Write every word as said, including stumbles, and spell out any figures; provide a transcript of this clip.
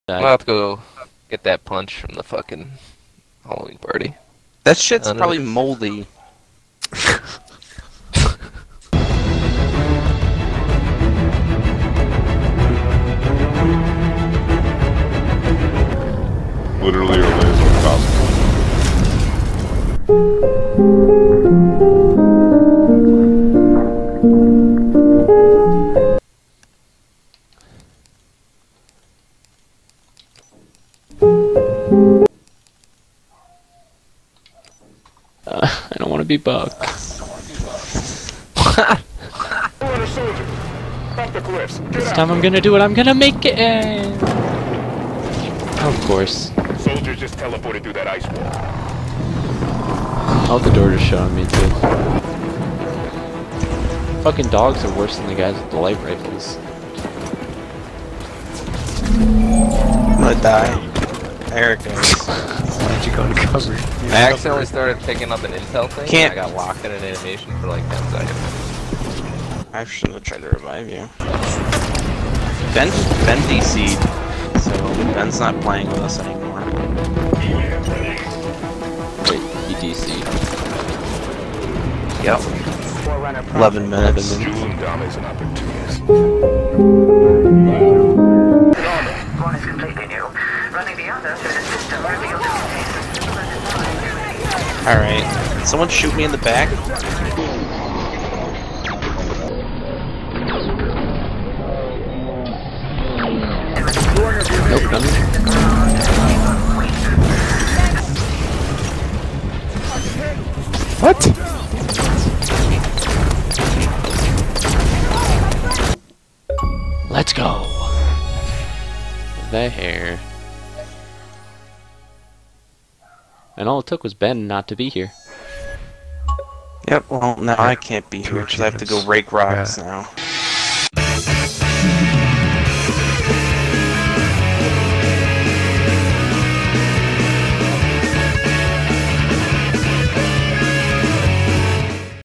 I'm about to go get that punch from the fucking Halloween party. That shit's I don't probably know. moldy. Literally your laser costume. Uh, I don't want to be bugged. This time I'm gonna do it. I'm gonna make it. Of course. Soldiers just teleported through that ice wall. Oh, the door just showing me too. Fucking dogs are worse than the guys with the light rifles. I'm gonna die. There it goes. Why'd you go to cover? I accidentally started picking up an intel thing Can't- and I got locked in an animation for like ten seconds. I shouldn't have tried to revive you. Ben, Ben D C'd, so Ben's not playing with us anymore. Wait, he D C'd. Yep. Eleven minutes. Jewel and Dom is an opportunist. One is completely new. Running the other through the system revealed to contain Alright. Someone shoot me in the back? Nope, nothing. What? Let's go. The Hare. And all it took was Ben not to be here. Yep, well, now I can't be Two here because I have to go achievements. rake rocks Yeah. now.